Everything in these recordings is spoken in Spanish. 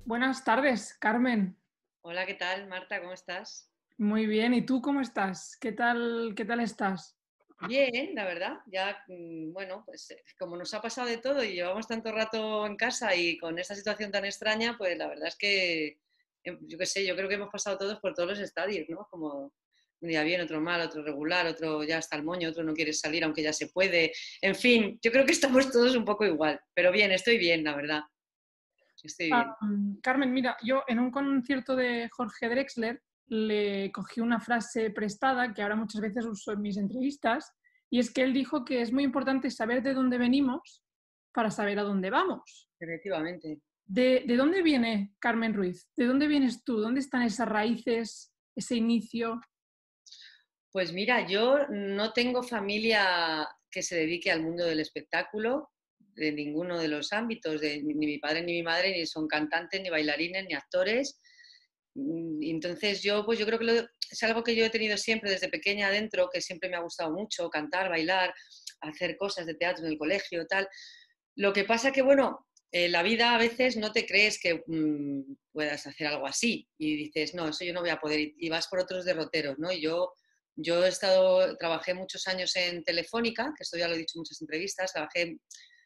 Buenas tardes, Carmen. Hola, ¿qué tal, Marta? ¿Cómo estás? Muy bien. ¿Y tú cómo estás? ¿Qué tal estás? Bien, la verdad. Ya, bueno, pues como nos ha pasado de todo y llevamos tanto rato en casa y con esta situación tan extraña, pues la verdad es que, yo qué sé, yo creo que hemos pasado todos por todos los estadios, ¿no? Como un día bien, otro mal, otro regular, otro ya está el moño, otro no quiere salir aunque ya se puede. En fin, yo creo que estamos todos un poco igual. Pero bien, estoy bien, la verdad. Estoy bien. Carmen, mira, yo en un concierto de Jorge Drexler le cogí una frase prestada que ahora muchas veces uso en mis entrevistas, y es que él dijo que es muy importante saber de dónde venimos para saber a dónde vamos. Efectivamente. ¿De dónde viene Carmen Ruiz? ¿De dónde vienes tú? ¿Dónde están esas raíces, ese inicio? Pues mira, yo no tengo familia que se dedique al mundo del espectáculo de ninguno de los ámbitos, ni mi padre ni mi madre ni son cantantes, ni bailarines, ni actores. Entonces pues yo creo que es algo que yo he tenido siempre desde pequeña adentro, que siempre me ha gustado mucho, cantar, bailar, hacer cosas de teatro en el colegio, tal. Lo que pasa que, bueno, la vida a veces no te crees que puedas hacer algo así y dices, no, eso yo no voy a poder y vas por otros derroteros, ¿no? Yo trabajé muchos años en Telefónica, que esto ya lo he dicho en muchas entrevistas, trabajé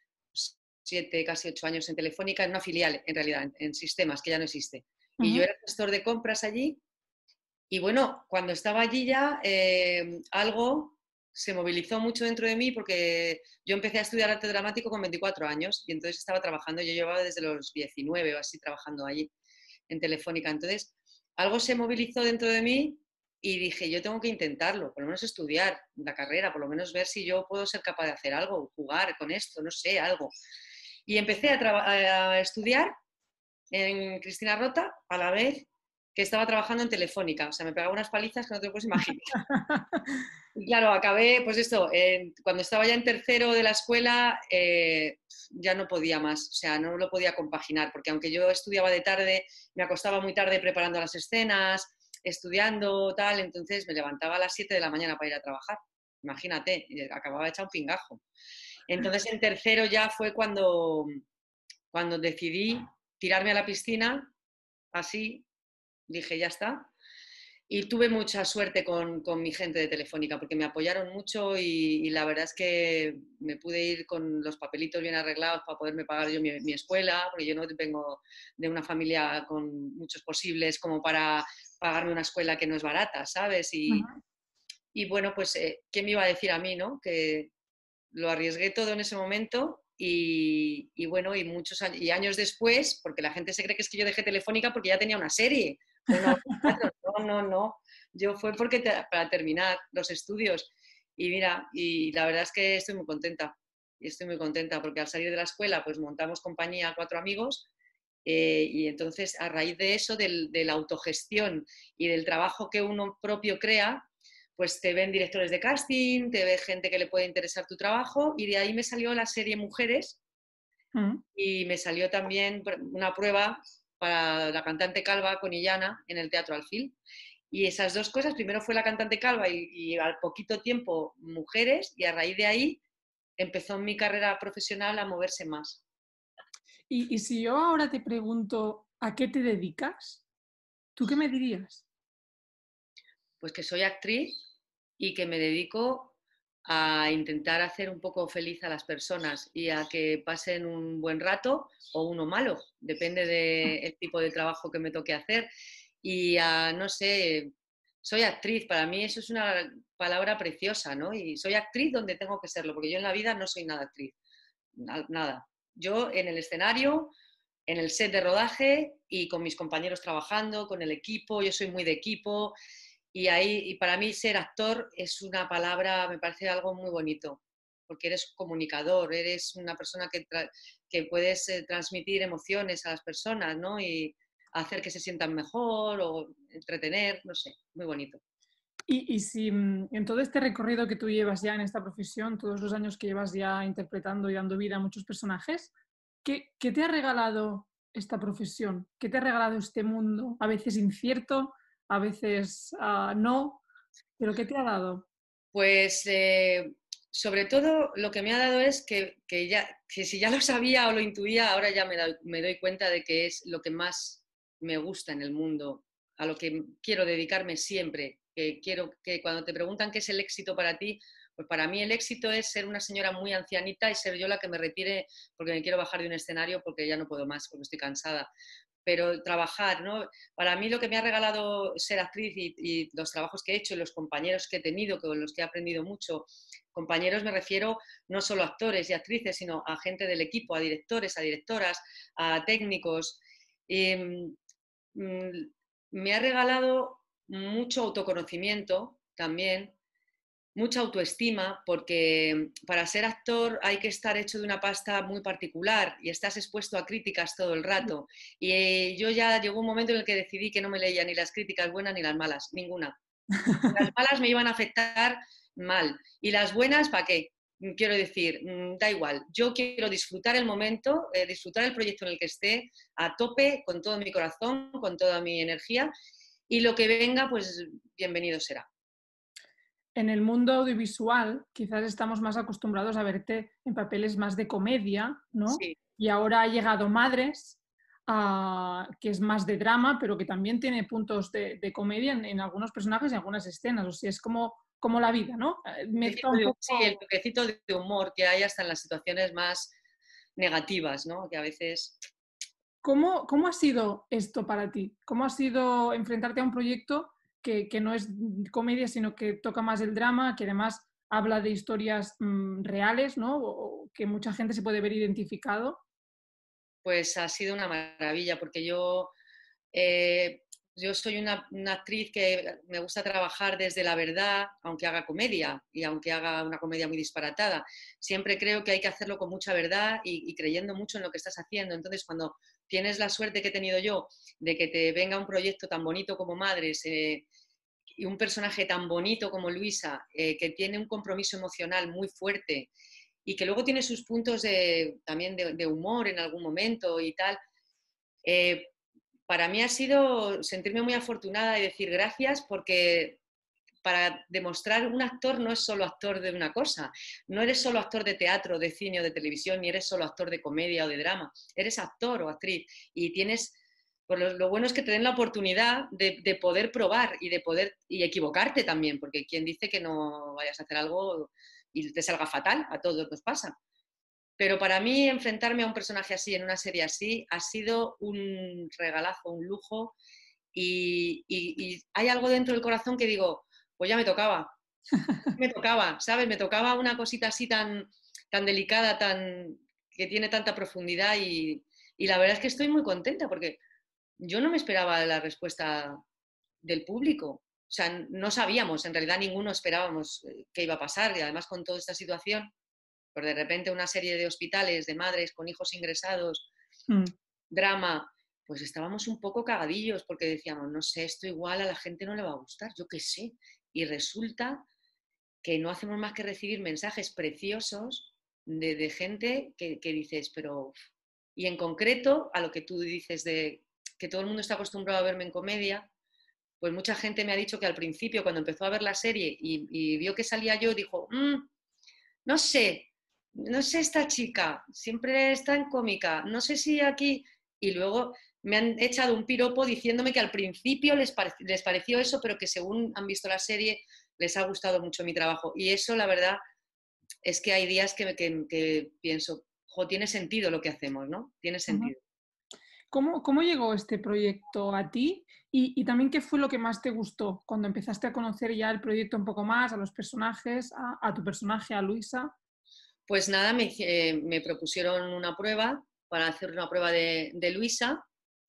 7, casi 8 años en Telefónica, en una filial, en realidad, en sistemas, que ya no existe. Y yo Ujú. era gestor de compras allí y bueno, cuando estaba allí ya, algo se movilizó mucho dentro de mí porque yo empecé a estudiar arte dramático con 24 años y entonces estaba trabajando, yo llevaba desde los 19 o así trabajando allí en Telefónica. Entonces, algo se movilizó dentro de mí y dije, yo tengo que intentarlo, por lo menos estudiar la carrera, por lo menos ver si yo puedo ser capaz de hacer algo, jugar con esto, no sé, algo. Y empecé a estudiar en Cristina Rota a la vez que estaba trabajando en Telefónica. O sea, me pegaba unas palizas que no te lo puedes imaginar. Y claro, acabé, pues esto, cuando estaba ya en tercero de la escuela, ya no podía más, o sea, no lo podía compaginar, porque aunque yo estudiaba de tarde, me acostaba muy tarde preparando las escenas, estudiando, tal, entonces me levantaba a las 7 de la mañana para ir a trabajar. Imagínate, acababa hecha un pingajo. Entonces en tercero ya fue cuando decidí tirarme a la piscina, así, dije, ya está, y tuve mucha suerte con mi gente de Telefónica porque me apoyaron mucho y la verdad es que me pude ir con los papelitos bien arreglados para poderme pagar yo mi escuela, porque yo no vengo de una familia con muchos posibles como para pagarme una escuela que no es barata, ¿sabes? Ujú. Y bueno, pues, ¿quién me iba a decir a mí, no? Que lo arriesgué todo en ese momento y bueno, y años después, porque la gente se cree que es que yo dejé Telefónica porque ya tenía una serie o una no, no, no. Yo fue para terminar los estudios. Y mira, y la verdad es que estoy muy contenta. Y estoy muy contenta porque al salir de la escuela, pues montamos compañía 4 amigos. Y entonces, a raíz de eso, de la autogestión y del trabajo que uno propio crea, pues te ven directores de casting, te ve gente que le puede interesar tu trabajo. Y de ahí me salió la serie Mujeres Ujú. y me salió también una prueba para la cantante calva con Illana en el Teatro Alfil. Y esas dos cosas, primero fue la cantante calva y al poquito tiempo Mujeres, y a raíz de ahí empezó mi carrera profesional a moverse más. Y si yo ahora te pregunto a qué te dedicas, ¿tú qué me dirías? Pues que soy actriz y que me dedico a intentar hacer un poco feliz a las personas y a que pasen un buen rato o uno malo, depende del tipo de trabajo que me toque hacer. Y no sé, soy actriz, para mí eso es una palabra preciosa, ¿no? Y soy actriz donde tengo que serlo, porque yo en la vida no soy nada actriz, nada. Yo en el escenario, en el set de rodaje y con mis compañeros trabajando, con el equipo, yo soy muy de equipo, y para mí ser actor es una palabra, me parece algo muy bonito, porque eres comunicador, eres una persona que puedes transmitir emociones a las personas, ¿no? Y hacer que se sientan mejor o entretener, no sé, muy bonito. Y si en todo este recorrido que tú llevas ya en esta profesión, todos los años que llevas ya interpretando y dando vida a muchos personajes, ¿qué te ha regalado esta profesión? ¿Qué te ha regalado este mundo? A veces incierto, a veces no, pero ¿qué te ha dado? Pues sobre todo lo que me ha dado es que si ya lo sabía o lo intuía, ahora ya me doy cuenta de que es lo que más me gusta en el mundo, a lo que quiero dedicarme siempre. Que quiero que cuando te preguntan qué es el éxito para ti, pues para mí el éxito es ser una señora muy ancianita y ser yo la que me retire porque me quiero bajar de un escenario porque ya no puedo más, porque estoy cansada. Pero trabajar, ¿no? Para mí lo que me ha regalado ser actriz y los trabajos que he hecho y los compañeros que he tenido, con los que he aprendido mucho, compañeros me refiero no solo a actores y actrices, sino a gente del equipo, a directores, a directoras, a técnicos. Eh, Me ha regalado mucho autoconocimiento también, mucha autoestima, porque para ser actor hay que estar hecho de una pasta muy particular y estás expuesto a críticas todo el rato. Y yo ya llegó un momento en el que decidí que no me leía ni las críticas buenas ni las malas, ninguna. Las malas me iban a afectar mal y las buenas, ¿para qué? Quiero decir, da igual, yo quiero disfrutar el momento, disfrutar el proyecto en el que esté a tope, con todo mi corazón, con toda mi energía y lo que venga, pues bienvenido será. En el mundo audiovisual quizás estamos más acostumbrados a verte en papeles más de comedia, ¿no? Sí. Y ahora ha llegado Madres, que es más de drama, pero que también tiene puntos de comedia en algunos personajes y algunas escenas. O sea, es como la vida, ¿no? Mezcla un Sí, el poco... toquecito de humor que hay hasta en las situaciones más negativas, ¿no? Que a veces... ¿Cómo ha sido esto para ti? ¿Cómo ha sido enfrentarte a un proyecto que no es comedia, sino que toca más el drama, que además habla de historias reales, ¿no? O que mucha gente se puede ver identificado? Pues ha sido una maravilla, porque eh, yo soy una actriz que me gusta trabajar desde la verdad, aunque haga comedia y aunque haga una comedia muy disparatada. Siempre creo que hay que hacerlo con mucha verdad y creyendo mucho en lo que estás haciendo. Entonces, cuando tienes la suerte que he tenido yo de que te venga un proyecto tan bonito como Madres, y un personaje tan bonito como Luisa, que tiene un compromiso emocional muy fuerte y que luego tiene sus puntos también de humor en algún momento y tal, eh, para mí ha sido sentirme muy afortunada y decir gracias porque para demostrar un actor no es solo actor de una cosa, no eres solo actor de teatro, de cine o de televisión, ni eres solo actor de comedia o de drama, eres actor o actriz y tienes, pues lo bueno es que te den la oportunidad de poder probar y de poder y equivocarte también, porque quien dice que no vayas a hacer algo y te salga fatal, a todos nos pasa. Pero para mí enfrentarme a un personaje así en una serie así ha sido un regalazo, un lujo y hay algo dentro del corazón que digo, pues ya me tocaba, ¿sabes? Me tocaba una cosita así tan delicada, que tiene tanta profundidad y la verdad es que estoy muy contenta porque yo no me esperaba la respuesta del público. O sea, no sabíamos, en realidad ninguno esperábamos qué iba a pasar y además con toda esta situación pues de repente una serie de hospitales, de madres con hijos ingresados, Mm. drama, pues estábamos un poco cagadillos porque decíamos, no sé, esto igual a la gente no le va a gustar, yo qué sé. Y resulta que no hacemos más que recibir mensajes preciosos de gente que dices, pero... Y en concreto, a lo que tú dices de que todo el mundo está acostumbrado a verme en comedia, pues mucha gente me ha dicho que al principio, cuando empezó a ver la serie y vio que salía yo, dijo, no sé, no sé esta chica, siempre está en cómica, no sé si aquí... Y luego me han echado un piropo diciéndome que al principio les pareció eso, pero que según han visto la serie les ha gustado mucho mi trabajo. Y eso, la verdad, es que hay días que pienso, jo, tiene sentido lo que hacemos, ¿no? Tiene Ujú. sentido. ¿Cómo llegó este proyecto a ti? Y también, ¿qué fue lo que más te gustó cuando empezaste a conocer ya el proyecto un poco más, a los personajes, a tu personaje, a Luisa? Pues nada, me propusieron una prueba para hacer una prueba de Luisa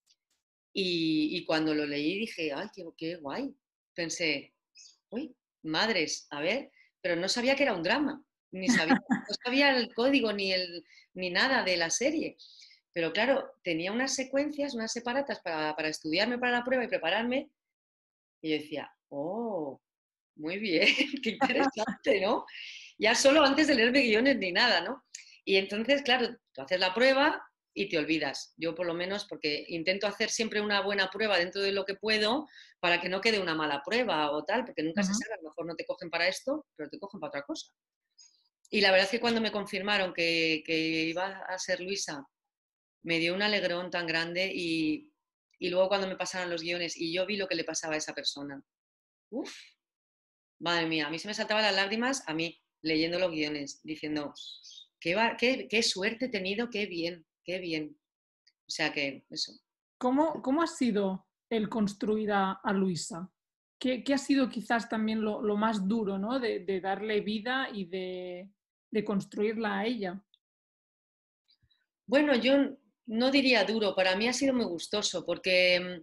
y cuando lo leí dije, ay, qué guay. Pensé, uy, madres, a ver, pero no sabía que era un drama, no sabía el código ni nada de la serie. Pero claro, tenía unas secuencias, unas separatas para estudiarme para la prueba y prepararme, y yo decía, oh, muy bien, qué interesante, ¿no? Ya solo antes de leerme guiones ni nada, ¿no? Y entonces, claro, tú haces la prueba y te olvidas. Yo por lo menos, porque intento hacer siempre una buena prueba dentro de lo que puedo para que no quede una mala prueba o tal, porque nunca se Ujú. sabe, a lo mejor no te cogen para esto, pero te cogen para otra cosa. Y la verdad es que cuando me confirmaron que iba a ser Luisa, me dio un alegrón tan grande y luego cuando me pasaron los guiones y yo vi lo que le pasaba a esa persona, uf, madre mía, a mí se me saltaban las lágrimas, a mí, leyendo los guiones, diciendo, qué suerte he tenido, qué bien, qué bien. O sea que eso. ¿Cómo ha sido el construir a Luisa? ¿Qué ha sido quizás también lo más duro, ¿no? De darle vida y de construirla a ella? Bueno, yo no diría duro, para mí ha sido muy gustoso porque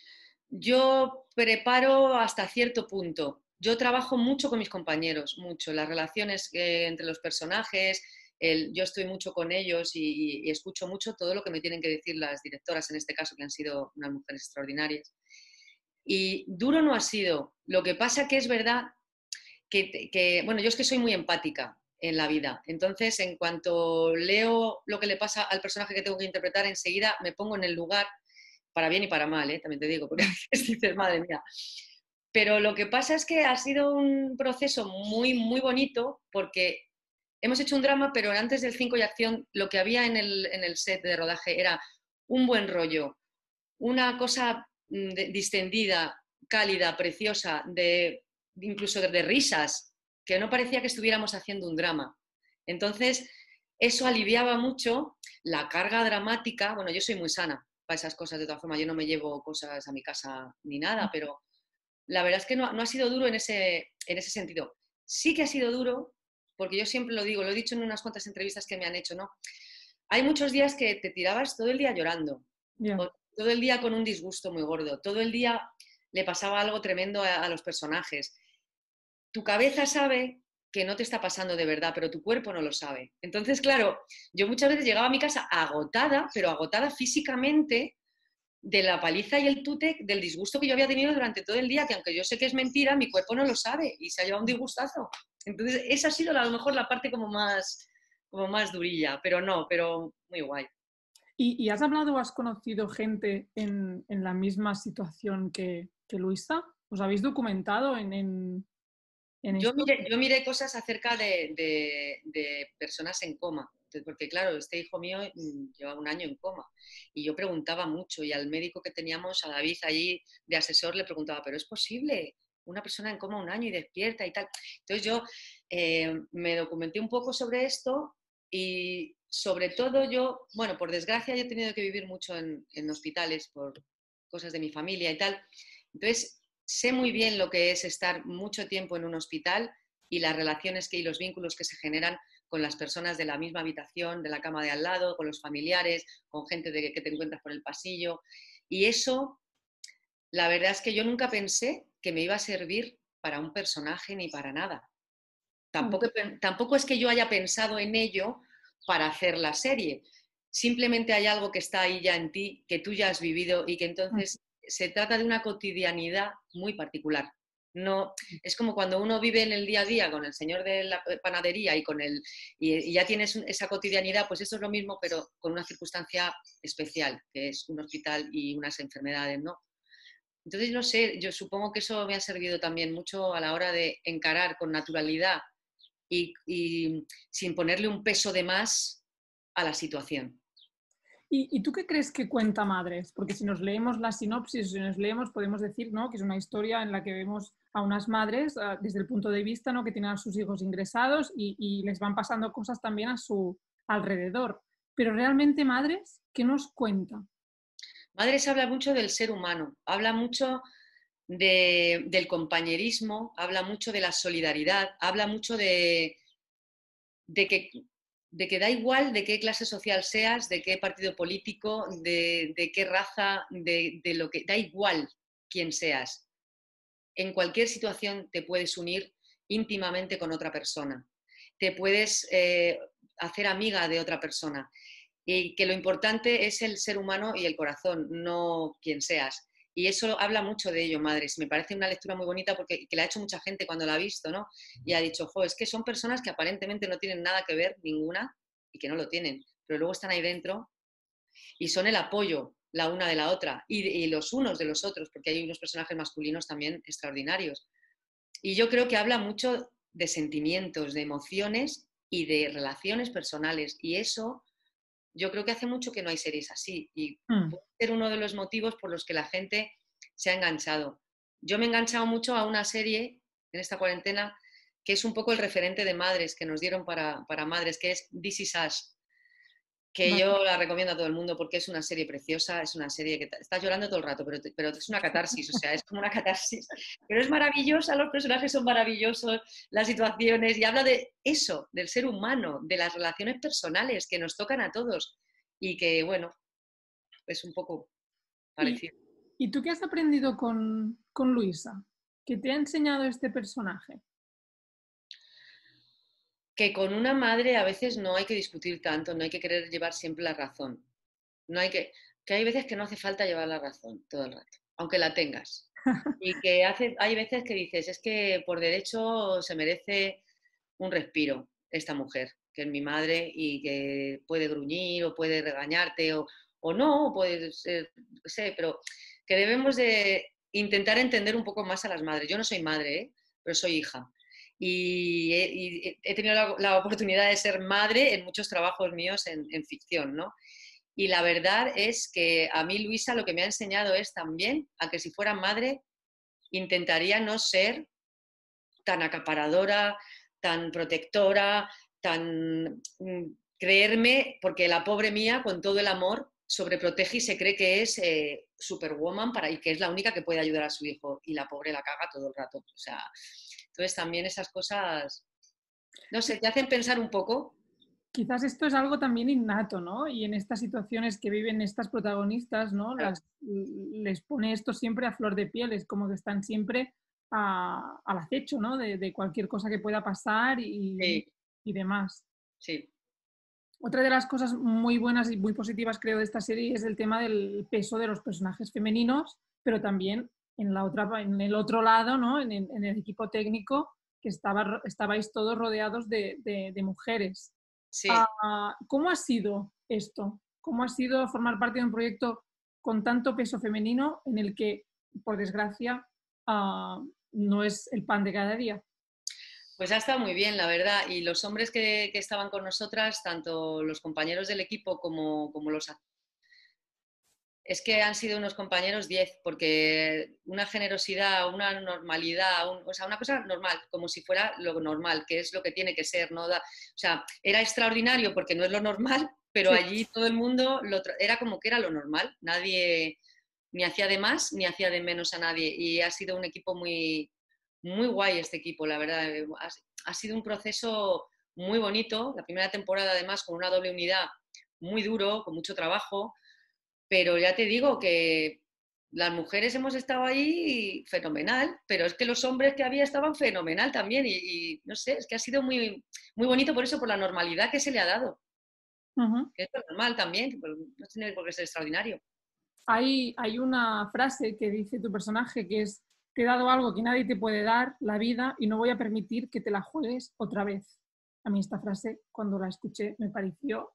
yo preparo hasta cierto punto. Yo trabajo mucho con mis compañeros, mucho, las relaciones entre los personajes, yo estoy mucho con ellos y escucho mucho todo lo que me tienen que decir las directoras, en este caso, que han sido unas mujeres extraordinarias. Y duro no ha sido. Lo que pasa que es verdad bueno, yo es que soy muy empática en la vida. Entonces, en cuanto leo lo que le pasa al personaje que tengo que interpretar, enseguida me pongo en el lugar, para bien y para mal, también te digo, porque a veces dices, madre mía. Pero lo que pasa es que ha sido un proceso muy, muy bonito porque hemos hecho un drama, pero antes del 5 y acción, lo que había en el set de rodaje era un buen rollo, una cosa distendida, cálida, preciosa, incluso de risas, que no parecía que estuviéramos haciendo un drama. Entonces, eso aliviaba mucho la carga dramática. Bueno, yo soy muy sana para esas cosas, de todas formas, yo no me llevo cosas a mi casa ni nada, pero la verdad es que no ha sido duro en ese sentido. Sí que ha sido duro, porque yo siempre lo digo, lo he dicho en unas cuantas entrevistas que me han hecho, ¿no? Hay muchos días que te tirabas todo el día llorando, Ya. o todo el día con un disgusto muy gordo, todo el día le pasaba algo tremendo a los personajes. Tu cabeza sabe que no te está pasando de verdad, pero tu cuerpo no lo sabe. Entonces, claro, yo muchas veces llegaba a mi casa agotada, pero agotada físicamente de la paliza y el tute del disgusto que yo había tenido durante todo el día, que aunque yo sé que es mentira, mi cuerpo no lo sabe y se ha llevado un disgustazo. Entonces, esa ha sido a lo mejor la parte como más durilla, pero no, pero muy guay. ¿Y has hablado o has conocido gente en la misma situación que Luisa? ¿Os habéis documentado en esto? Yo miré cosas acerca de personas en coma, porque claro, este hijo mío lleva un año en coma y yo preguntaba mucho y al médico que teníamos, a David allí de asesor, le preguntaba, ¿pero es posible una persona en coma un año y despierta y tal? Entonces yo me documenté un poco sobre esto y sobre todo yo, bueno, por desgracia yo he tenido que vivir mucho en hospitales por cosas de mi familia y tal. Entonces sé muy bien lo que es estar mucho tiempo en un hospital y las relaciones y los vínculos que se generan con las personas de la misma habitación, de la cama de al lado, con los familiares, con gente que te encuentras por el pasillo. Y eso, la verdad es que yo nunca pensé que me iba a servir para un personaje ni para nada. Tampoco es que yo haya pensado en ello para hacer la serie. Simplemente hay algo que está ahí ya en ti, que tú ya has vivido y que entonces se trata de una cotidianidad muy particular. No, es como cuando uno vive en el día a día con el señor de la panadería y ya tienes esa cotidianidad, pues eso es lo mismo, pero con una circunstancia especial, que es un hospital y unas enfermedades, ¿no? Entonces, no sé, yo supongo que eso me ha servido también mucho a la hora de encarar con naturalidad y sin ponerle un peso de más a la situación. ¿Y tú qué crees que cuenta Madres? Porque si nos leemos la sinopsis, si nos leemos, podemos decir, ¿no?, que es una historia en la que vemos a unas madres desde el punto de vista, ¿no?, que tienen a sus hijos ingresados y les van pasando cosas también a su alrededor. Pero realmente Madres, ¿qué nos cuenta? Madres habla mucho del ser humano, habla mucho del compañerismo, habla mucho de la solidaridad, habla mucho de que, de que da igual de qué clase social seas, de qué partido político, de qué raza, de lo que da igual quién seas. En cualquier situación te puedes unir íntimamente con otra persona, te puedes hacer amiga de otra persona y que lo importante es el ser humano y el corazón, no quien seas. Y eso habla mucho de ello, Madres. Me parece una lectura muy bonita porque que la ha hecho mucha gente cuando la ha visto, ¿no? Y ha dicho, jo, es que son personas que aparentemente no tienen nada que ver, ninguna, y que no lo tienen, pero luego están ahí dentro y son el apoyo la una de la otra y los unos de los otros, porque hay unos personajes masculinos también extraordinarios. Y yo creo que habla mucho de sentimientos, de emociones y de relaciones personales. Y eso yo creo que hace mucho que no hay series así. Y Mm, puede ser uno de los motivos por los que la gente se ha enganchado. Yo me he enganchado mucho a una serie en esta cuarentena que es un poco el referente de madres que nos dieron para madres, que es This Is Us, que vale. yo la recomiendo a todo el mundo porque es una serie preciosa, es una serie que estás llorando todo el rato, pero es una catarsis, o sea, es como una catarsis. Pero es maravillosa, los personajes son maravillosos, las situaciones, y habla de eso, del ser humano, de las relaciones personales que nos tocan a todos y que, bueno, es un poco ¿Y, parecido. y tú qué has aprendido con Luisa? ¿Qué te ha enseñado este personaje? Que con una madre a veces no hay que discutir tanto, no hay que querer llevar siempre la razón. No hay que hay veces que no hace falta llevar la razón todo el rato, aunque la tengas. Y que hay veces que dices, es que por derecho se merece un respiro esta mujer, que es mi madre y que puede gruñir o puede regañarte o no, o puede ser, no sé, pero que debemos de intentar entender un poco más a las madres. Yo no soy madre, ¿eh? Pero soy hija. Y he tenido la oportunidad de ser madre en muchos trabajos míos en ficción, ¿no? Y la verdad es que a mí Luisa lo que me ha enseñado es también a que si fuera madre intentaría no ser tan acaparadora, tan protectora, tan creerme, porque la pobre mía con todo el amor sobreprotege y se cree que es superwoman y que es la única que puede ayudar a su hijo y la pobre la caga todo el rato. O sea, entonces también esas cosas, no sé, te hacen pensar un poco. Quizás esto es algo también innato, ¿no? Y en estas situaciones que viven estas protagonistas, ¿no? Les pone esto siempre a flor de piel, es como que están siempre al acecho, ¿no? De cualquier cosa que pueda pasar Sí, y demás. sí, Otra de las cosas muy buenas y muy positivas, creo, de esta serie es el tema del peso de los personajes femeninos, pero también en el otro lado, ¿no? En el equipo técnico, que estabais todos rodeados de mujeres. sí. ¿Cómo ha sido esto? ¿Cómo ha sido formar parte de un proyecto con tanto peso femenino en el que, por desgracia, no es el pan de cada día? Pues ha estado muy bien, la verdad. Y los hombres que estaban con nosotras, tanto los compañeros del equipo como los... Es que han sido unos compañeros 10 porque una generosidad, una normalidad, o sea, una cosa normal, como si fuera lo normal, que es lo que tiene que ser, ¿no? O sea, era extraordinario porque no es lo normal, pero Sí. allí todo el mundo era como que era lo normal. Nadie ni hacía de más ni hacía de menos a nadie. Y ha sido un equipo muy, muy guay este equipo, la verdad. Ha sido un proceso muy bonito. La primera temporada, además, con una doble unidad muy duro, con mucho trabajo, pero ya te digo que las mujeres hemos estado ahí fenomenal, pero es que los hombres que había estaban fenomenal también y no sé, es que ha sido muy, muy bonito por eso, por la normalidad que se le ha dado. Ujú. Que es normal también, no tiene por qué ser extraordinario. Hay una frase que dice tu personaje que es, te he dado algo que nadie te puede dar, la vida, y no voy a permitir que te la juegues otra vez. A mí esta frase, cuando la escuché, me pareció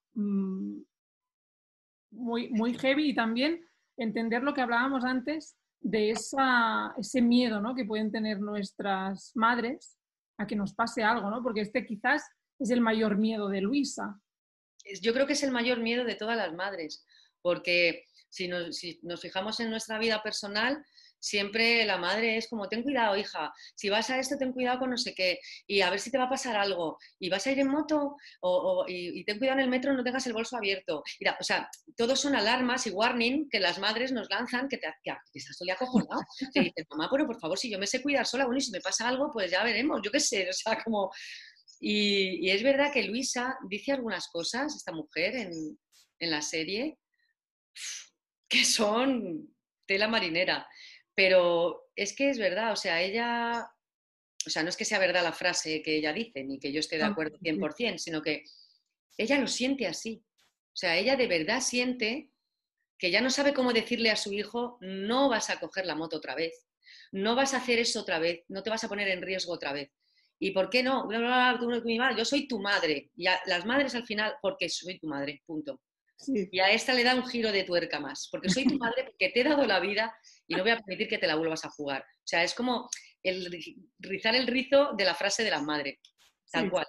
muy heavy y también entender lo que hablábamos antes de ese miedo, ¿no? Que pueden tener nuestras madres a que nos pase algo, ¿no? Porque este quizás es el mayor miedo de Luisa. Yo creo que es el mayor miedo de todas las madres, porque si nos fijamos en nuestra vida personal, siempre la madre es como, ten cuidado, hija, si vas a esto, ten cuidado con no sé qué, y a ver si te va a pasar algo, y vas a ir en moto, y ten cuidado en el metro, no tengas el bolso abierto. Mira, o sea, todos son alarmas y warning que las madres nos lanzan, que estás todo el día acojonado. Te dices, mamá, pero por favor, si yo me sé cuidar sola, bueno, y si me pasa algo, pues ya veremos, yo qué sé, o sea, como... Y es verdad que Luisa dice algunas cosas, esta mujer en la serie, que son tela marinera. Pero es que es verdad, o sea, ella, o sea, no es que sea verdad la frase que ella dice, ni que yo esté de acuerdo 100%, sino que ella lo siente así. O sea, ella de verdad siente que ya no sabe cómo decirle a su hijo, no vas a coger la moto otra vez, no vas a hacer eso otra vez, no te vas a poner en riesgo otra vez. ¿Y por qué no? Yo soy tu madre. Y las madres al final, porque soy tu madre, punto. Sí, Y a esta le da un giro de tuerca más, porque soy tu madre, porque te he dado la vida y no voy a permitir que te la vuelvas a jugar. O sea, es como el rizar el rizo de la frase de la madre, tal sí. cual.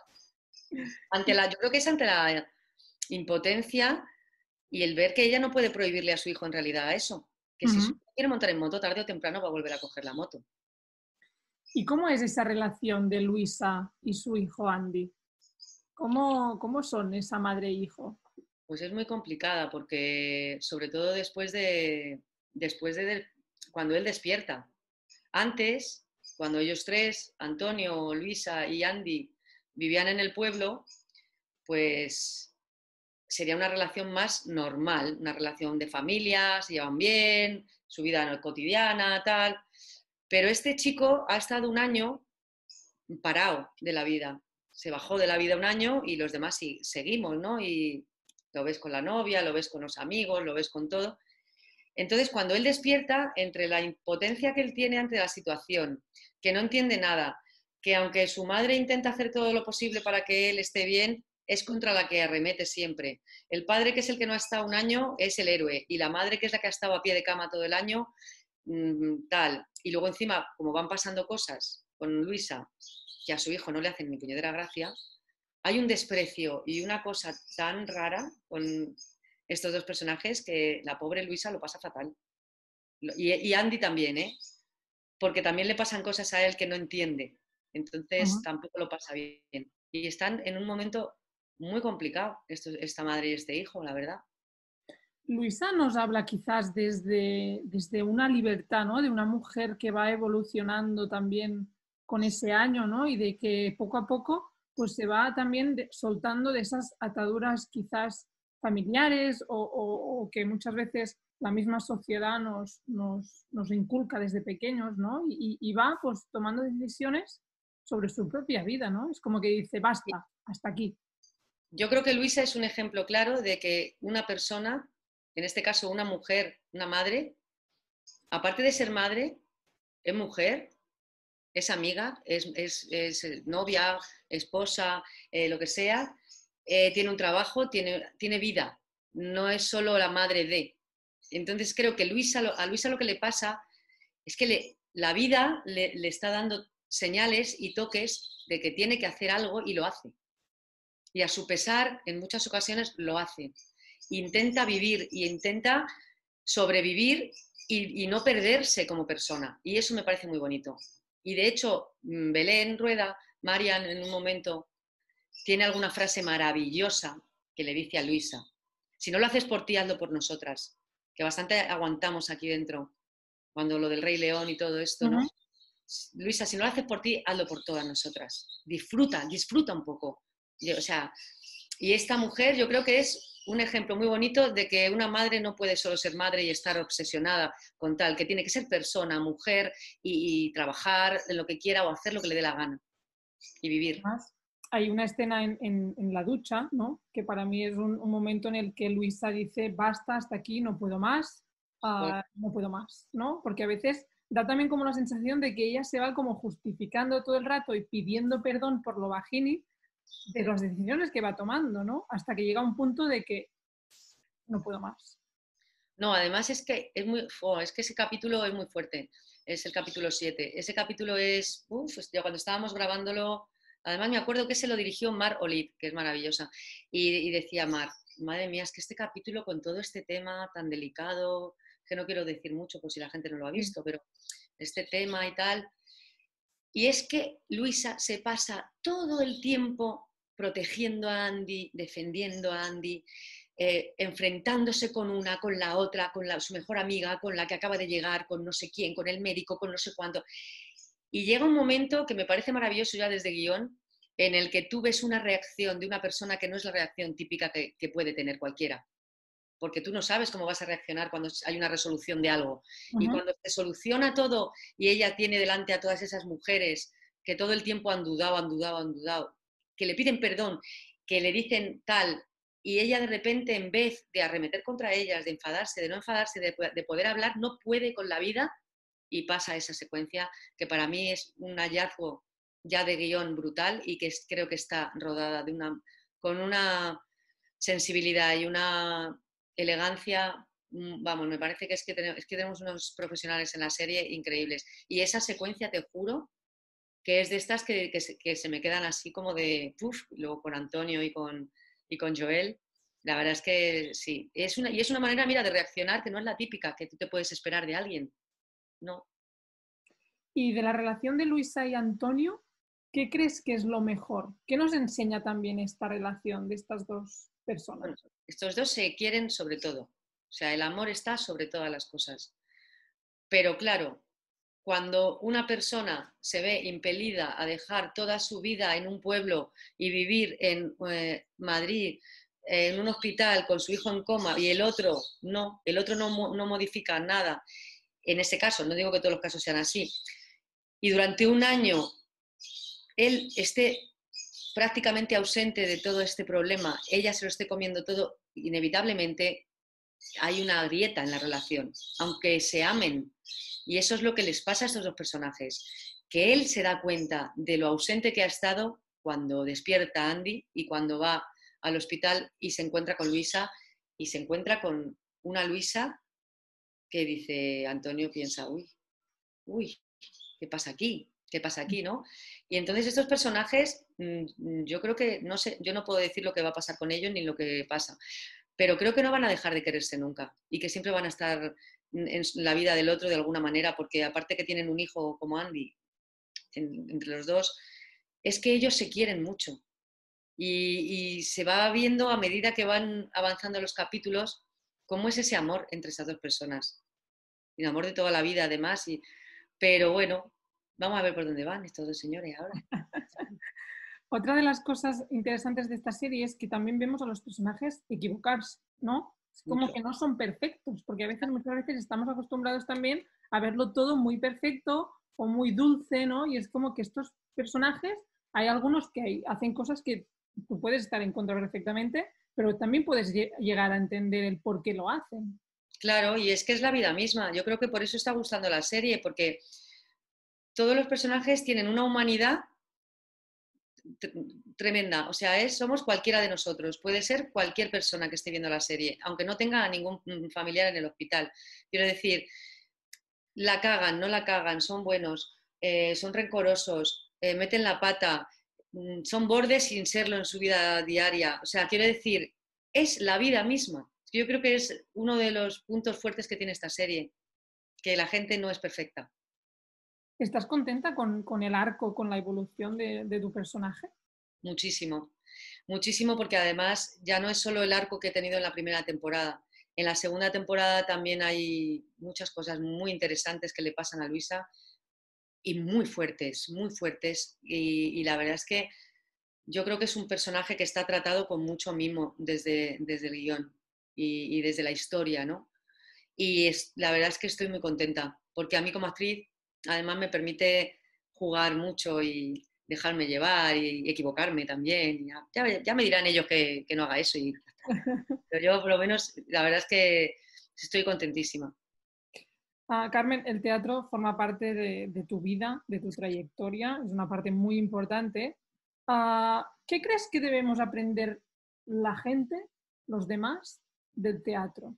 Yo creo que es ante la impotencia y el ver que ella no puede prohibirle a su hijo en realidad eso. Que si su Ujú. hijo quiere montar en moto, tarde o temprano va a volver a coger la moto. ¿Y cómo es esa relación de Luisa y su hijo Andy? ¿Cómo son esa madre e hijo? Pues es muy complicada porque, sobre todo después de cuando él despierta. Antes, cuando ellos tres, Antonio, Luisa y Andy, vivían en el pueblo, pues sería una relación más normal, una relación de familia, se llevan bien, su vida cotidiana, tal. Pero este chico ha estado un año parado de la vida. Se bajó de la vida un año y los demás sí, seguimos, ¿no? Y lo ves con la novia, lo ves con los amigos, lo ves con todo. Entonces, cuando él despierta, entre la impotencia que él tiene ante la situación, que no entiende nada, que aunque su madre intenta hacer todo lo posible para que él esté bien, es contra la que arremete siempre. El padre, que es el que no ha estado un año, es el héroe, y la madre, que es la que ha estado a pie de cama todo el año, tal. Y luego encima, como van pasando cosas con Luisa, que a su hijo no le hacen ni puñetera gracia, hay un desprecio y una cosa tan rara con estos dos personajes que la pobre Luisa lo pasa fatal. Y Andy también, ¿eh? Porque también le pasan cosas a él que no entiende. Entonces Ujú. tampoco lo pasa bien. Y están en un momento muy complicado, esta madre y este hijo, la verdad. Luisa nos habla quizás desde una libertad, ¿no? De una mujer que va evolucionando también con ese año, ¿no? Y de que poco a poco pues se va también soltando de esas ataduras quizás familiares o que muchas veces la misma sociedad nos inculca desde pequeños, ¿no? Y va pues tomando decisiones sobre su propia vida, ¿no? Es como que dice, basta, hasta aquí. Yo creo que Luisa es un ejemplo claro de que una persona, en este caso una mujer, una madre, aparte de ser madre, es mujer, es amiga, es novia, esposa, lo que sea, tiene un trabajo, tiene vida, no es solo la madre de. Entonces creo que a Luisa lo que le pasa es que la vida le está dando señales y toques de que tiene que hacer algo y lo hace. Y a su pesar, en muchas ocasiones lo hace. Intenta vivir y intenta sobrevivir y no perderse como persona. Y eso me parece muy bonito. Y de hecho, Belén Rueda, Marian, en un momento, tiene alguna frase maravillosa que le dice a Luisa: si no lo haces por ti, hazlo por nosotras, que bastante aguantamos aquí dentro, cuando lo del Rey León y todo esto, ¿no? Ujú. Luisa, si no lo haces por ti, hazlo por todas nosotras. Disfruta un poco. O sea, y esta mujer yo creo que es un ejemplo muy bonito de que una madre no puede solo ser madre y estar obsesionada con tal, que tiene que ser persona, mujer y trabajar en lo que quiera o hacer lo que le dé la gana y vivir. Además, hay una escena en la ducha, ¿no? Que para mí es un momento en el que Luisa dice, basta, hasta aquí, no puedo más, no puedo más, ¿no? Porque a veces da también como la sensación de que ella se va como justificando todo el rato y pidiendo perdón por lo bajini de las decisiones que va tomando, ¿no? Hasta que llega un punto de que no puedo más. No, además es que es que ese capítulo es muy fuerte, es el capítulo 7. Ese capítulo ya cuando estábamos grabándolo, además me acuerdo que se lo dirigió Mar Olid, que es maravillosa, y decía Mar, madre mía, es que este capítulo con todo este tema tan delicado, que no quiero decir mucho por si la gente no lo ha Sí. visto, pero este tema y tal, y es que Luisa se pasa todo el tiempo protegiendo a Andy, defendiendo a Andy, enfrentándose con una, con la otra, su mejor amiga, con la que acaba de llegar, con no sé quién, con el médico, con no sé cuánto. Y llega un momento que me parece maravilloso ya desde guión, en el que tú ves una reacción de una persona que no es la reacción típica que puede tener cualquiera, porque tú no sabes cómo vas a reaccionar cuando hay una resolución de algo. Y Ujú. cuando se soluciona todo y ella tiene delante a todas esas mujeres que todo el tiempo han dudado, que le piden perdón, que le dicen tal, y ella de repente, en vez de arremeter contra ellas, de enfadarse, de no enfadarse, de poder hablar, no puede con la vida y pasa esa secuencia que para mí es un hallazgo ya de guión brutal y que creo que está rodada con una sensibilidad y una elegancia. Vamos, me parece que es que tenemos unos profesionales en la serie increíbles. Y esa secuencia, te juro, que es de estas que se me quedan así como de, ¡puf! Luego con Antonio y con Joel, la verdad es que sí. Y es una manera, mira, de reaccionar que no es la típica que tú te puedes esperar de alguien. No. Y de la relación de Luisa y Antonio, ¿qué crees que es lo mejor? ¿Qué nos enseña también esta relación de estas dos personas? Bueno, estos dos se quieren sobre todo. O sea, el amor está sobre todas las cosas. Pero claro, cuando una persona se ve impelida a dejar toda su vida en un pueblo y vivir en Madrid, en un hospital con su hijo en coma, y el otro no modifica nada, en ese caso, no digo que todos los casos sean así, y durante un año él esté prácticamente ausente de todo este problema, ella se lo esté comiendo todo, inevitablemente hay una grieta en la relación, aunque se amen. Y eso es lo que les pasa a estos dos personajes, que él se da cuenta de lo ausente que ha estado cuando despierta a Andy y cuando va al hospital y se encuentra con Luisa, y se encuentra con una Luisa que dice, Antonio piensa, uy, ¿qué pasa aquí? ¿Qué pasa aquí, no? Y entonces estos personajes, yo creo que, no sé, yo no puedo decir lo que va a pasar con ellos ni lo que pasa, pero creo que no van a dejar de quererse nunca y que siempre van a estar en la vida del otro de alguna manera, porque aparte que tienen un hijo como Andy, entre los dos, es que ellos se quieren mucho y se va viendo a medida que van avanzando los capítulos cómo es ese amor entre esas dos personas, el amor de toda la vida además, pero bueno, vamos a ver por dónde van estos dos señores ahora. Otra de las cosas interesantes de esta serie es que también vemos a los personajes equivocarse, ¿no? Es como Mucho. que no son perfectos, porque a veces, muchas veces estamos acostumbrados también a verlo todo muy perfecto o muy dulce, ¿no? Y es como que estos personajes, hay algunos que hacen cosas que tú puedes estar en contra perfectamente, pero también puedes llegar a entender el por qué lo hacen. Claro, y es que es la vida misma. Yo creo que por eso está gustando la serie, porque todos los personajes tienen una humanidad tremenda. O sea, somos cualquiera de nosotros. Puede ser cualquier persona que esté viendo la serie, aunque no tenga a ningún familiar en el hospital. Quiero decir, la cagan, no la cagan, son buenos, son rencorosos, meten la pata, son bordes sin serlo en su vida diaria. O sea, quiero decir, es la vida misma. Yo creo que es uno de los puntos fuertes que tiene esta serie, que la gente no es perfecta. ¿Estás contenta con el arco, con la evolución de tu personaje? Muchísimo, muchísimo, porque además ya no es solo el arco que he tenido en la primera temporada. En la segunda temporada también hay muchas cosas muy interesantes que le pasan a Luisa y muy fuertes, muy fuertes. Y la verdad es que yo creo que es un personaje que está tratado con mucho mimo desde el guión y desde la historia, ¿no? Y la verdad es que estoy muy contenta, porque a mí como actriz además me permite jugar mucho y dejarme llevar y equivocarme también. Ya me dirán ellos que no haga eso, pero yo por lo menos la verdad es que estoy contentísima. Carmen, el teatro forma parte de tu vida, de tu trayectoria, es una parte muy importante. ¿Qué crees que debemos aprender la gente, los demás, del teatro?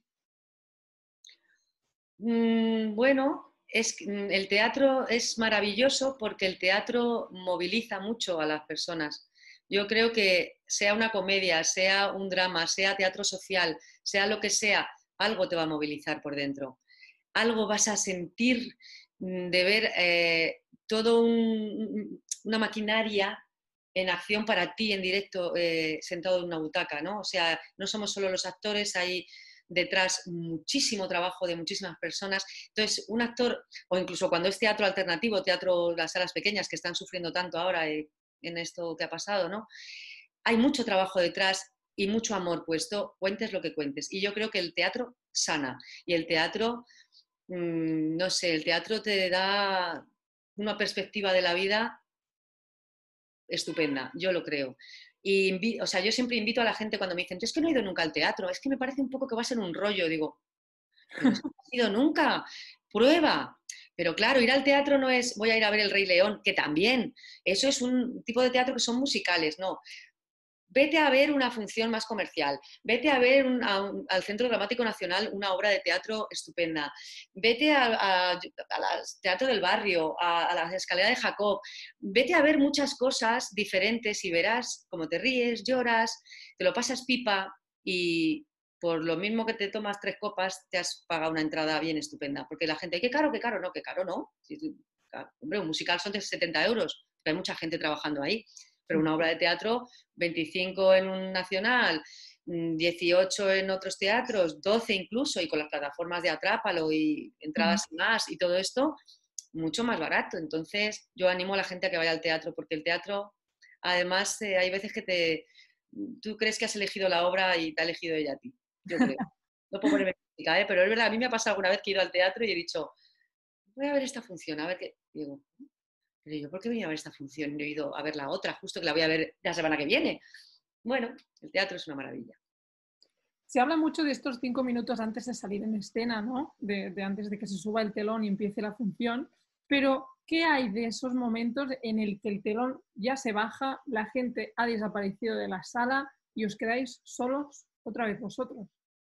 Bueno, el teatro es maravilloso porque el teatro moviliza mucho a las personas. Yo creo que sea una comedia, sea un drama, sea teatro social, sea lo que sea, algo te va a movilizar por dentro. Algo vas a sentir de ver todo una maquinaria en acción para ti en directo, sentado en una butaca, ¿no? O sea, no somos solo los actores, hay detrás muchísimo trabajo de muchísimas personas. Entonces, un actor, o incluso cuando es teatro alternativo, teatro, las salas pequeñas que están sufriendo tanto ahora en esto que ha pasado, ¿no? Hay mucho trabajo detrás y mucho amor puesto, cuentes lo que cuentes. Y yo creo que el teatro sana y el teatro, no sé, el teatro te da una perspectiva de la vida estupenda, yo lo creo. O sea, yo siempre invito a la gente cuando me dicen, yo es que no he ido nunca al teatro, es que me parece un poco que va a ser un rollo, digo, pero es que no has ido nunca, prueba. Pero claro, ir al teatro no es voy a ir a ver El Rey León, que también, eso es un tipo de teatro que son musicales, no. vete a ver una función más comercial, vete a ver al Centro Dramático Nacional una obra de teatro estupenda, vete al Teatro del Barrio, a la Escalera de Jacob, vete a ver muchas cosas diferentes y verás cómo te ríes, lloras, te lo pasas pipa y por lo mismo que te tomas 3 copas te has pagado una entrada bien estupenda. Porque la gente, qué caro, no, qué caro no. Hombre, un musical son de 70 euros, hay mucha gente trabajando ahí, pero una obra de teatro, 25 en un nacional, 18 en otros teatros, 12 incluso, y con las plataformas de Atrápalo y entradas y más y todo esto, mucho más barato. Entonces yo animo a la gente a que vaya al teatro, porque el teatro, además, hay veces que tú crees que has elegido la obra y te ha elegido ella a ti, yo creo. No puedo ponerme crítica, pero es verdad, a mí me ha pasado alguna vez que he ido al teatro y he dicho, voy a ver esta función, a ver qué. Y digo, pero yo, ¿por qué venía a ver esta función? No he ido a ver la otra, justo que la voy a ver la semana que viene. Bueno, el teatro es una maravilla. Se habla mucho de estos 5 minutos antes de salir en escena, ¿no? De antes de que se suba el telón y empiece la función. Pero, ¿qué hay de esos momentos en el que el telón ya se baja, la gente ha desaparecido de la sala y os quedáis solos otra vez vosotros?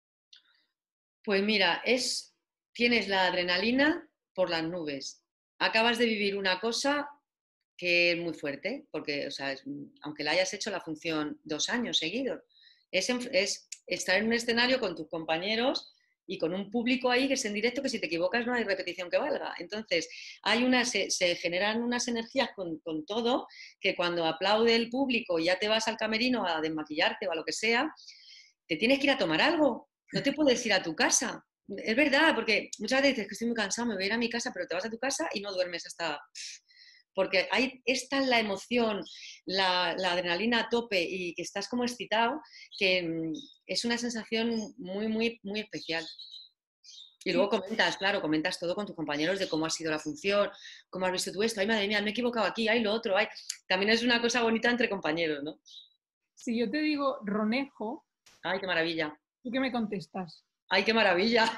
Pues mira, tienes la adrenalina por las nubes. Acabas de vivir una cosa que es muy fuerte, porque, o sea, aunque la hayas hecho la función 2 años seguidos, es estar en un escenario con tus compañeros y con un público ahí que es en directo, que si te equivocas no hay repetición que valga. Entonces, se generan unas energías con todo, que cuando aplaude el público y ya te vas al camerino a desmaquillarte o a lo que sea, te tienes que ir a tomar algo, no te puedes ir a tu casa. Es verdad, porque muchas veces dices que estoy muy cansado, me voy a ir a mi casa, pero te vas a tu casa y no duermes hasta... Porque es tan la emoción, la adrenalina a tope y que estás como excitado, que es una sensación muy, muy, muy especial. Y luego Sí. comentas, claro, comentas todo con tus compañeros de cómo ha sido la función, cómo has visto tú esto, ay madre mía, me he equivocado aquí, ay lo otro, ay. También es una cosa bonita entre compañeros, ¿no? Si yo te digo Ronejo, Ay, qué maravilla. ¿tú qué me contestas? Ay, qué maravilla.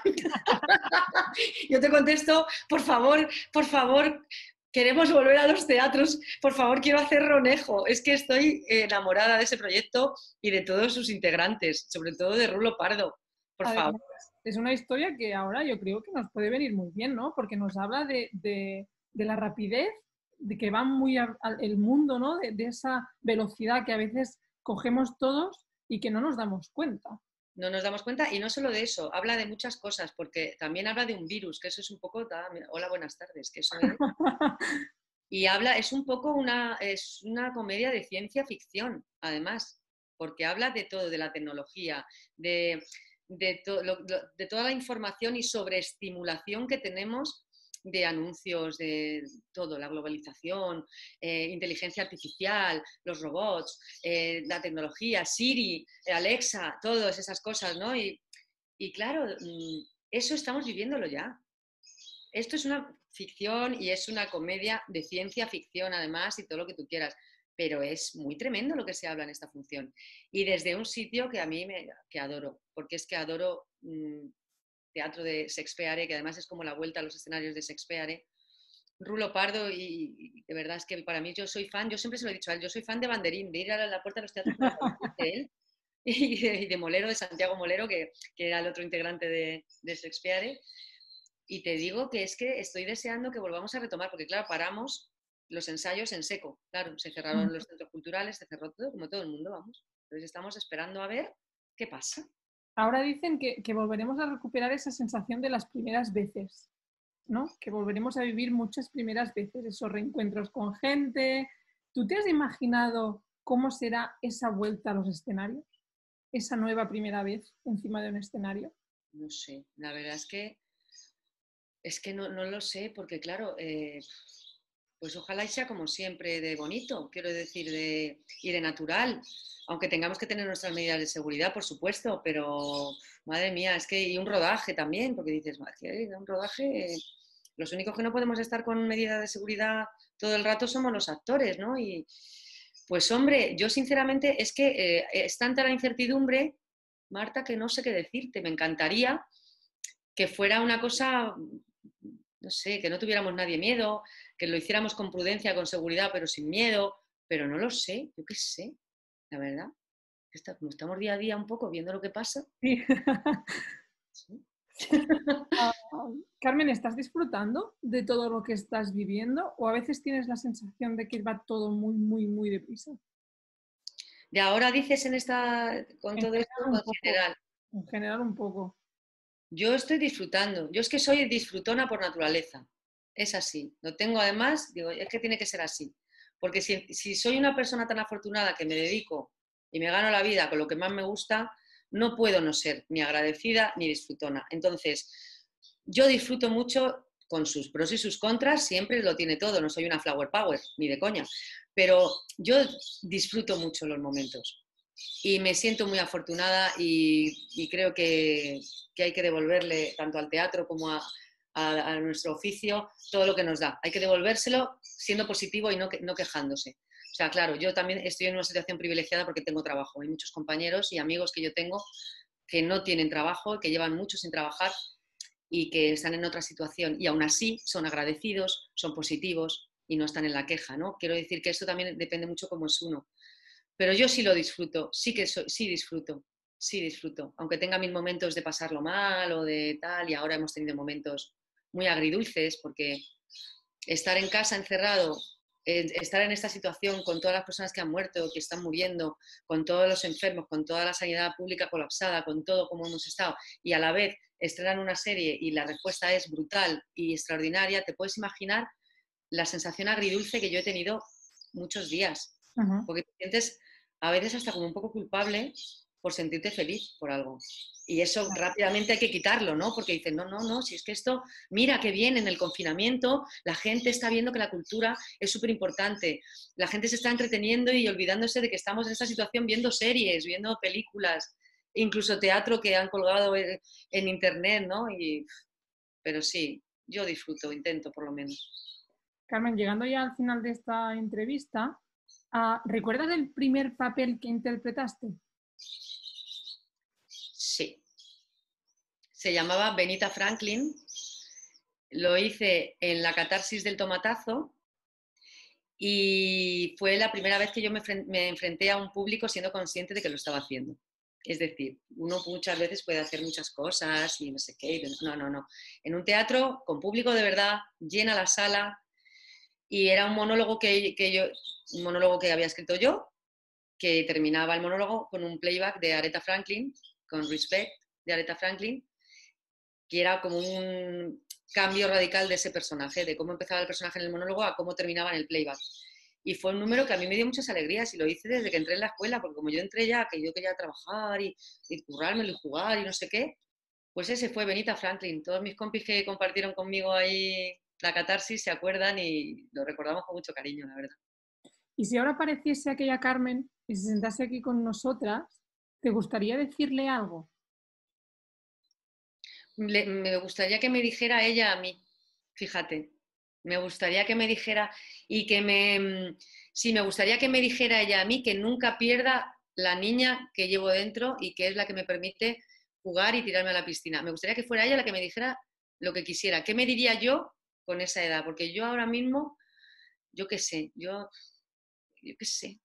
Yo te contesto, por favor, queremos volver a los teatros, por favor, quiero hacer Ronejo. Es que estoy enamorada de ese proyecto y de todos sus integrantes, sobre todo de Rulo Pardo, por favor. Además, es una historia que ahora yo creo que nos puede venir muy bien, ¿no? Porque nos habla de la rapidez, de que va muy el mundo, ¿no? De esa velocidad que a veces cogemos todos y que no nos damos cuenta. No nos damos cuenta y no solo de eso, habla de muchas cosas, porque también habla de un virus, que eso es un poco, hola, buenas tardes, que eso es. Y es un poco es una comedia de ciencia ficción, además, porque habla de todo, de la tecnología, de toda la información y sobreestimulación que tenemos de anuncios, de todo, la globalización, inteligencia artificial, los robots, la tecnología, Siri, Alexa, todas esas cosas, ¿no? Y claro, eso estamos viviéndolo ya. Esto es una ficción y es una comedia de ciencia ficción además y todo lo que tú quieras, pero es muy tremendo lo que se habla en esta función. Y desde un sitio que a mí que adoro, porque es que adoro teatro de Shakespeare, que además es como la vuelta a los escenarios de Shakespeare. Rulo Pardo, y de verdad es que para mí yo soy fan, yo siempre se lo he dicho a él, yo soy fan de Banderín, de ir a la puerta de los teatros con Banderín de él y de Molero, de Santiago Molero, que era el otro integrante de Shakespeare. Y te digo que es que estoy deseando que volvamos a retomar, porque claro, paramos los ensayos en seco. Claro, se cerraron los centros culturales, se cerró todo, como todo el mundo, vamos. Entonces estamos esperando a ver qué pasa. Ahora dicen que volveremos a recuperar esa sensación de las primeras veces, ¿no? Que volveremos a vivir muchas primeras veces, esos reencuentros con gente. ¿Tú te has imaginado cómo será esa vuelta a los escenarios? Esa nueva primera vez encima de un escenario. No sé, la verdad es que no lo sé, porque claro, pues ojalá y sea como siempre de bonito, quiero decir, y de natural, aunque tengamos que tener nuestras medidas de seguridad, por supuesto, pero madre mía, es que y un rodaje también, porque dices, un rodaje, los únicos que no podemos estar con medidas de seguridad todo el rato somos los actores, ¿no? Y pues hombre, yo sinceramente es que es tanta la incertidumbre, Marta, que no sé qué decirte, me encantaría que fuera una cosa, no sé, que no tuviéramos nadie miedo, que lo hiciéramos con prudencia, con seguridad, pero sin miedo, pero no lo sé, yo qué sé, la verdad. como estamos día a día un poco viendo lo que pasa. Sí. ¿Sí? Ah, Carmen, ¿estás disfrutando de todo lo que estás viviendo o a veces tienes la sensación de que va todo muy, muy, muy deprisa? Y ahora dices con En todo esto, general en un poco. general, En general un poco. yo estoy disfrutando. Yo es que soy disfrutona por naturaleza. Es así. Lo tengo además, digo, es que tiene que ser así. Porque si soy una persona tan afortunada que me dedico y me gano la vida con lo que más me gusta, no puedo no ser ni agradecida ni disfrutona. Entonces, yo disfruto mucho con sus pros y sus contras, siempre lo tiene todo, no soy una flower power, ni de coña, pero yo disfruto mucho los momentos y me siento muy afortunada y creo que hay que devolverle tanto al teatro como a nuestro oficio todo lo que nos da. Hay que devolvérselo siendo positivo y no quejándose. O sea, claro, yo también estoy en una situación privilegiada porque tengo trabajo. Hay muchos compañeros y amigos que yo tengo que no tienen trabajo, que llevan mucho sin trabajar y que están en otra situación y aún así son agradecidos, son positivos y no están en la queja, ¿no? Quiero decir que esto también depende mucho cómo es uno. Pero yo sí lo disfruto, sí disfruto, aunque tenga mis momentos de pasarlo mal o de tal, y ahora hemos tenido momentos muy agridulces porque estar en casa encerrado, estar en esta situación con todas las personas que han muerto, que están muriendo, con todos los enfermos, con toda la sanidad pública colapsada, con todo como hemos estado, y a la vez estrenan una serie y la respuesta es brutal y extraordinaria, te puedes imaginar la sensación agridulce que yo he tenido muchos días, Ujú. porque te sientes a veces hasta como un poco culpable por sentirte feliz por algo. Y eso rápidamente hay que quitarlo, ¿no? Porque dicen, no, si es que esto, mira qué bien, en el confinamiento la gente está viendo que la cultura es súper importante, la gente se está entreteniendo y olvidándose de que estamos en esta situación viendo series, viendo películas, incluso teatro que han colgado en internet, ¿no? Pero sí, yo disfruto, intento por lo menos. Carmen, llegando ya al final de esta entrevista, ¿recuerdas el primer papel que interpretaste? Sí, se llamaba Benita Franklin, lo hice en la catarsis del tomatazo y fue la primera vez que yo me enfrenté a un público siendo consciente de que lo estaba haciendo. Es decir, uno muchas veces puede hacer muchas cosas y no sé qué. No. En un teatro con público de verdad, llena la sala y era un monólogo un monólogo que había escrito yo, que terminaba el monólogo con un playback de Aretha Franklin, con Respect de Aretha Franklin, que era como un cambio radical de ese personaje, de cómo empezaba el personaje en el monólogo a cómo terminaba en el playback. Y fue un número que a mí me dio muchas alegrías y lo hice desde que entré en la escuela, porque como yo entré ya, que yo quería trabajar y currármelo y jugar y no sé qué, pues ese fue Benita Franklin. Todos mis compis que compartieron conmigo ahí la catarsis se acuerdan y lo recordamos con mucho cariño, la verdad. Y si ahora apareciese aquella Carmen y se sentase aquí con nosotras, ¿te gustaría decirle algo? Me gustaría que me dijera ella a mí, fíjate, me gustaría que me dijera y sí, me gustaría que me dijera ella a mí que nunca pierda la niña que llevo dentro y que es la que me permite jugar y tirarme a la piscina. Me gustaría que fuera ella la que me dijera lo que quisiera. ¿Qué me diría yo con esa edad? Porque yo ahora mismo, yo qué sé, yo qué sé.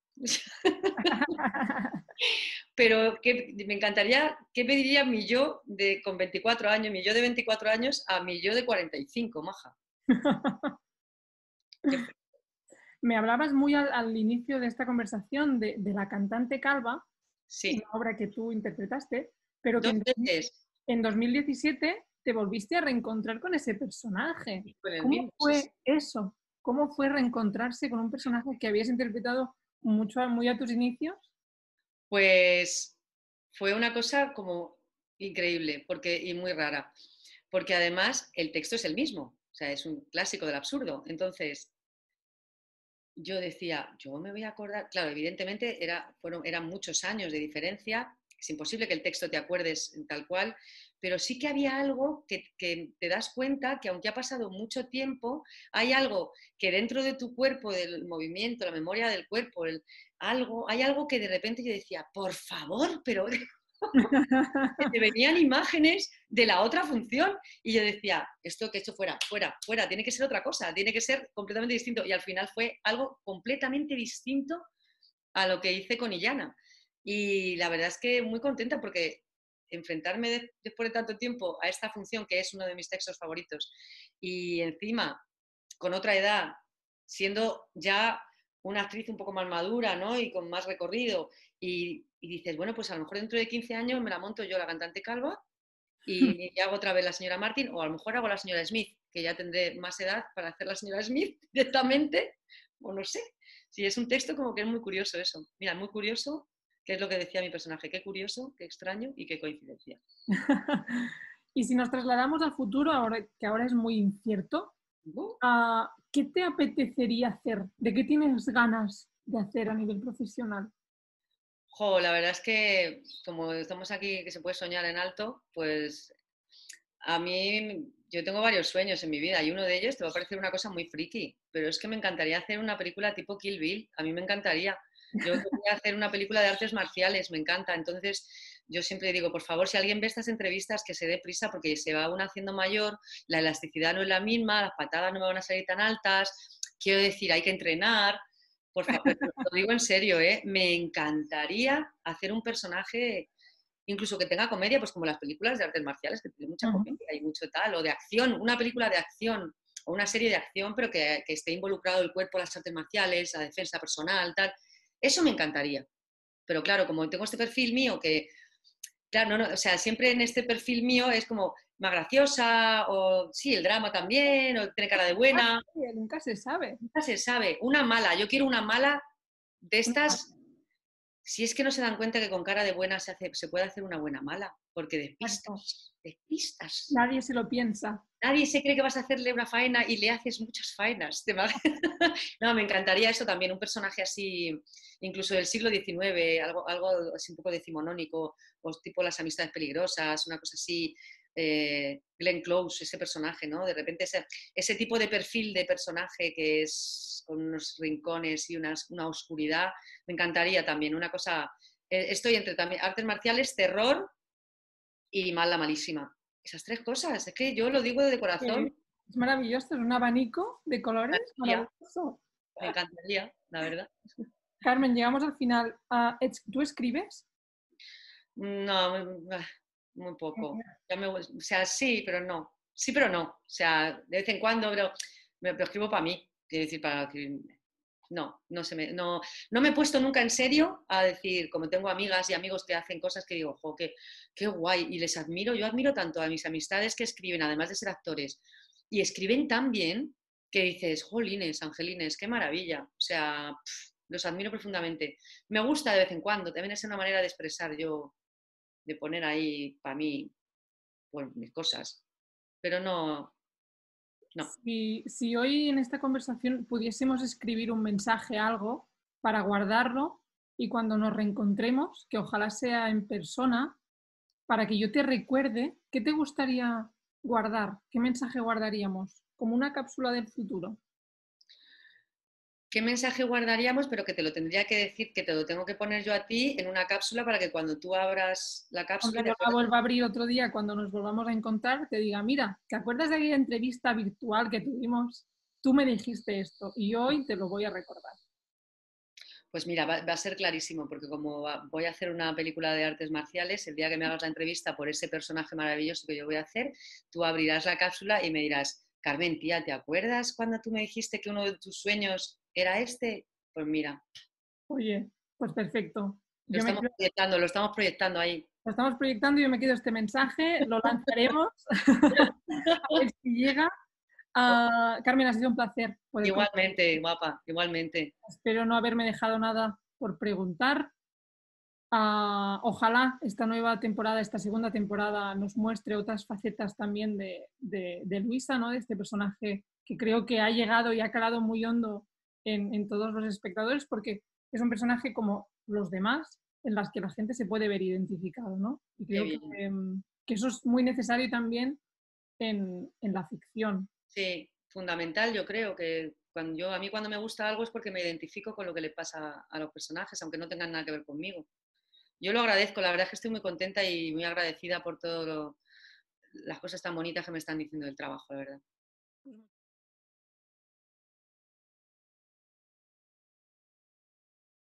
Pero me encantaría, ¿qué pediría mi yo con 24 años, mi yo de 24 años a mi yo de 45, maja? Me hablabas muy al inicio de esta conversación de la cantante calva, una Sí, obra que tú interpretaste, pero que dos veces en 2017 te volviste a reencontrar con ese personaje. con el ¿Cómo mismo, sí, sí. fue eso? ¿Cómo fue reencontrarse con un personaje que habías interpretado mucho, muy a tus inicios? Pues fue una cosa como increíble y muy rara, porque además el texto es el mismo, o sea, es un clásico del absurdo. Entonces, yo decía, yo me voy a acordar, claro, evidentemente eran muchos años de diferencia, es imposible que el texto te acuerdes tal cual, pero sí que había algo que te das cuenta que aunque ha pasado mucho tiempo, hay algo que dentro de tu cuerpo, del movimiento, la memoria del cuerpo, hay algo que de repente yo decía, por favor, pero te venían imágenes de la otra función y yo decía, esto fuera, tiene que ser otra cosa, tiene que ser completamente distinto. Y al final fue algo completamente distinto a lo que hice con Illana. Y la verdad es que muy contenta porque enfrentarme después de tanto tiempo a esta función, que es uno de mis textos favoritos, y encima con otra edad, siendo ya una actriz un poco más madura, ¿no? Y con más recorrido, y dices, bueno, pues a lo mejor dentro de 15 años me la monto yo la cantante calva y hago otra vez la señora Martin, o a lo mejor hago la señora Smith, que ya tendré más edad para hacer la señora Smith directamente, o no sé. Sí, es un texto como que es muy curioso eso. Mira, muy curioso, que es lo que decía mi personaje, qué curioso, qué extraño y qué coincidencia. Y si nos trasladamos al futuro, ahora, que ahora es muy incierto, Uh, ¿qué te apetecería hacer? ¿De qué tienes ganas de hacer a nivel profesional? Jo, la verdad es que como estamos aquí que se puede soñar en alto, pues a mí yo tengo varios sueños en mi vida y uno de ellos te va a parecer una cosa muy friki, pero es que me encantaría hacer una película tipo Kill Bill, a mí me encantaría. Yo quería hacer una película de artes marciales, me encanta. Entonces yo siempre digo, por favor, si alguien ve estas entrevistas, que se dé prisa porque se va uno haciendo mayor, la elasticidad no es la misma, las patadas no me van a salir tan altas, quiero decir, hay que entrenar. Por favor, lo digo en serio, ¿eh? Me encantaría hacer un personaje incluso que tenga comedia, pues como las películas de artes marciales, que tienen mucha Ujú. comedia y mucho tal, o de acción, una película de acción o una serie de acción, pero que esté involucrado el cuerpo, las artes marciales, la defensa personal, tal. Eso me encantaría. Pero claro, como tengo este perfil mío que, claro, no, no, o sea, siempre en este perfil mío es como más graciosa, o sí, el drama también, o tiene cara de buena, Sí, nunca se sabe. nunca se sabe. Una mala, yo quiero una mala de estas. Si es que no se dan cuenta que con cara de buena se puede hacer una buena mala, porque Exacto. despistas, despistas. Nadie se lo piensa. Nadie se cree que vas a hacerle una faena y le haces muchas faenas. No, me encantaría eso también, un personaje así, incluso del siglo XIX, algo así un poco decimonónico, o tipo Las amistades peligrosas, una cosa así. Glenn Close, ese personaje, ¿no? De repente ese tipo de perfil de personaje que es con unos rincones y una oscuridad, me encantaría también, una cosa, estoy entre también artes marciales, terror y mala malísima. Esas tres cosas, es que yo lo digo de corazón, Es maravilloso, es un abanico de me colores encantaría, maravilloso. me encantaría, la verdad. Carmen, llegamos al final. ¿Tú escribes? No, muy poco. O sea, sí, pero no. Sí, pero no. O sea, de vez en cuando, pero me lo escribo para mí. Quiero decir, para que no, no me he puesto nunca en serio a decir, como tengo amigas y amigos que hacen cosas que digo, jo, qué guay, y les admiro, yo admiro tanto a mis amistades que escriben, además de ser actores, y escriben tan bien que dices, jolines, angelines, qué maravilla. O sea, los admiro profundamente. Me gusta de vez en cuando, también es una manera de expresar yo, de poner ahí para mí, pues, mis cosas, pero no, no. Si hoy en esta conversación pudiésemos escribir un mensaje, algo, para guardarlo y cuando nos reencontremos, que ojalá sea en persona, para que yo te recuerde, ¿qué te gustaría guardar? ¿Qué mensaje guardaríamos? Como una cápsula del futuro. ¿Qué mensaje guardaríamos? Pero que te lo tendría que decir, que te lo tengo que poner yo a ti en una cápsula para que cuando tú abras la cápsula Cuando y te yo la acuerdes. vuelva a abrir otro día, cuando nos volvamos a encontrar, te diga, mira, ¿te acuerdas de aquella entrevista virtual que tuvimos? Tú me dijiste esto y hoy te lo voy a recordar. Pues mira, va a ser clarísimo, porque como voy a hacer una película de artes marciales, el día que me hagas la entrevista por ese personaje maravilloso que yo voy a hacer, tú abrirás la cápsula y me dirás, Carmen, tía, ¿te acuerdas cuando tú me dijiste que uno de tus sueños era este? Pues mira, Oye, pues perfecto. Yo me quedo, lo estamos proyectando ahí. lo estamos proyectando y yo me quedo este mensaje, lo lanzaremos a ver si llega. Carmen, ha sido un placer poder Igualmente, guapa, igualmente. espero no haberme dejado nada por preguntar. Ojalá esta nueva temporada, esta segunda temporada, nos muestre otras facetas también de Luisa, ¿no? De este personaje que creo que ha llegado y ha calado muy hondo en todos los espectadores, porque es un personaje como los demás, en las que la gente se puede ver identificado, ¿no? Y Qué creo bien. que eso es muy necesario también en la ficción. Sí, fundamental, yo creo que a mí cuando me gusta algo es porque me identifico con lo que le pasa a los personajes, aunque no tengan nada que ver conmigo. Yo lo agradezco, la verdad es que estoy muy contenta y muy agradecida por todas las cosas tan bonitas que me están diciendo del trabajo, la verdad.